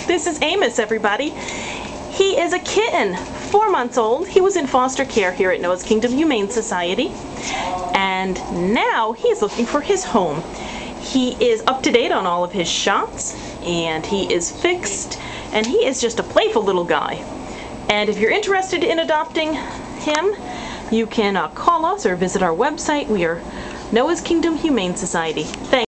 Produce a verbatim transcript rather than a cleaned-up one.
This is Amos, everybody. He is a kitten, four months old. He was in foster care here at Noah's Kingdom Humane Society, and now he's looking for his home. He is up to date on all of his shots, and he is fixed, and he is just a playful little guy. And if you're interested in adopting him, you can uh, call us or visit our website. We are Noah's Kingdom Humane Society. Thanks.